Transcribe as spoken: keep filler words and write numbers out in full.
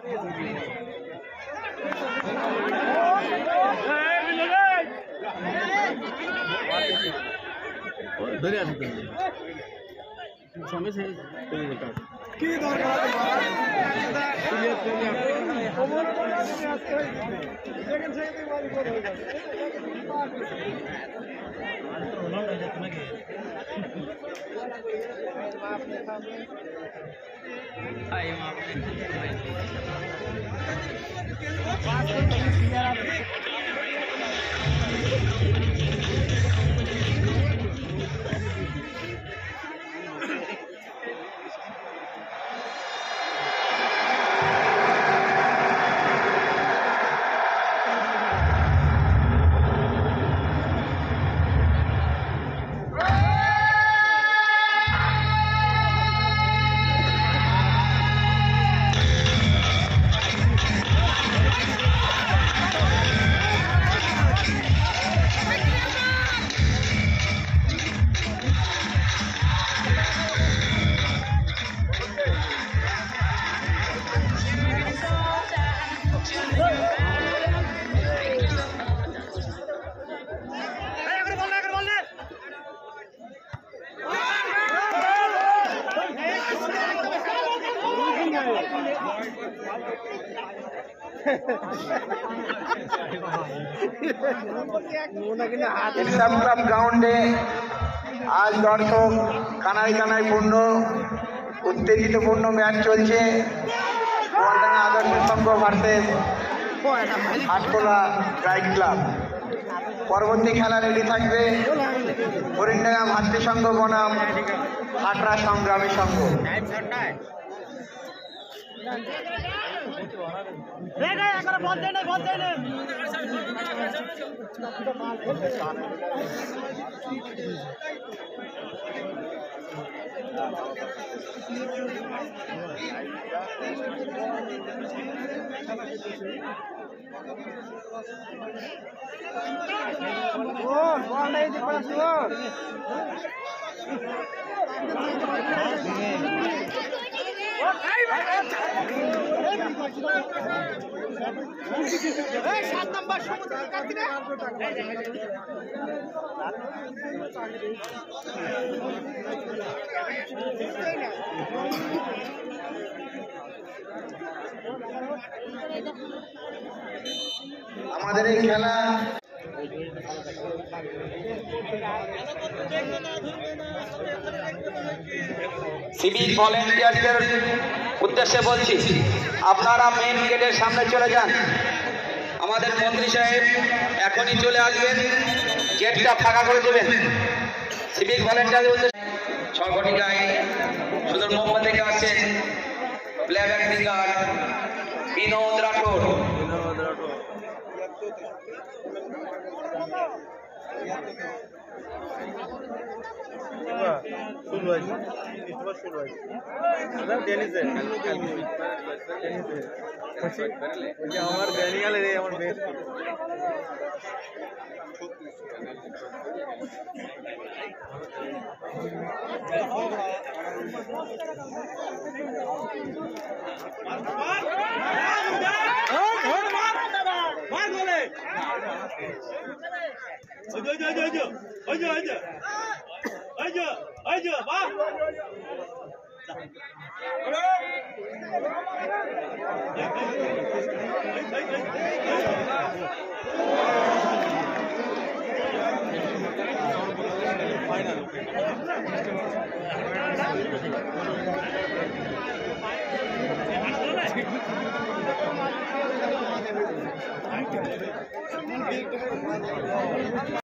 ধরে আসি সামনে সে কি দরকার গ্রাউন্ডে আজ দর্শক কানায় কানায় পূর্ণ উত্তেজিতপূর্ণ ম্যাচ চলছে। Adarsha Sangha versus Atkola ride club. পরবর্তী খেলা রেডি থাকবে হরিণডাঙ্গা ভাতৃসংঘ বনাম হাটরা সংগ্রামী সংঘ। সাত নম্বর সমুদ্র আমাদের এই খেলা সিভিক ভলেন্টিয়ারদের উদ্দেশ্যে বলছি, আপনারা মেন গেটের সামনে চলে যান। আমাদের মন্ত্রী সাহেব এখনই চলে আসবেন, গেটটা ফাঁকা করে দেবেন। সিভিক ভলেন্টিয়ারদের উদ্দেশ্যে ছ ঘটিকায় সুদূর মুম্বাই থেকে আসছেন প্লেব্যাক সিঙ্গার বিনোদ রাঠোর। আমার ব্যানিয়ালে রে আমার বেশ ফাইনাল